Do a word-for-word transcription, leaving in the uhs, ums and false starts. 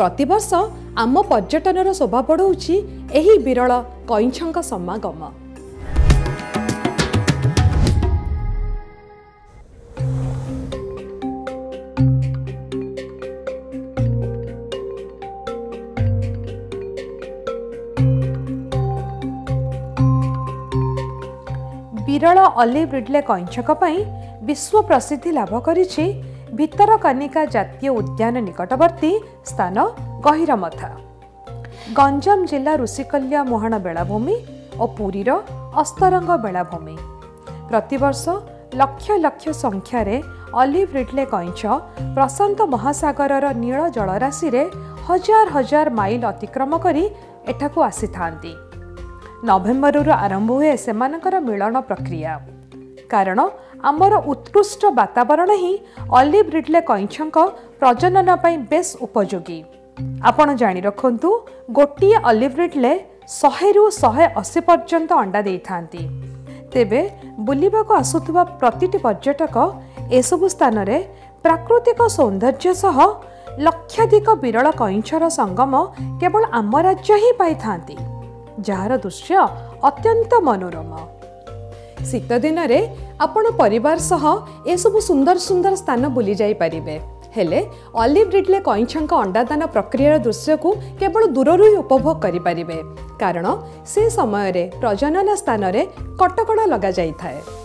प्रतिवर्ष आम पर्यटनर शोभा बढ़ाऊँच एही विरल कईंछक समागम। विरल ऑलिव रिडले कईंछक विश्व प्रसिद्धि लाभ करिछि भितरकनिका जातीय उद्यान निकटवर्ती स्थान गहिरमथा। गंजाम जिला ऋषिकल्या मोहन बेलाभूमि और पुरीर अस्तरंग बेलाभूमि प्रतिवर्ष लक्ष लक्ष संख्यार ऑलिव रिडले कईंछ प्रशांत महासागर नील जलराशि रे हजार हजार माइल अतिक्रम करी एठाकू आसी थांती। नवेम्बर आरंभ हुए सेमानकर मिलन प्रक्रिया कारण आमर उत्कृष्ट वातावरण ही ऑलिव रिडले कईंछक प्रजनन पई बेस उपयोगी। आपण जानि रखंतु गोटिए ऑलिव रिडले सौ रु सौ अस्सी पर्यंत अंडा देई थांती। तेबे बुलिबाको आसुथुबा प्रतिटी पर्यटक एसबु स्थान रे प्राकृतिक सौंदर्य सह लक्षाधिक विरल कईंछर संगम केवल आम राज्य ही पाई थांती, जार दृश्य अत्यंत मनोरम। शीत दिन रे आपण परिवार सह एसबु सुंदर सुंदर स्थान बुली जाई परिबे, हेले ऑलिव रिडले कईंछक अंडादान प्रक्रियार दृश्य को केवल दूररू ही उपभोग करि परिबे कारण से समय रे प्रजनन स्थान रे कटकणा लगा जाई थाए।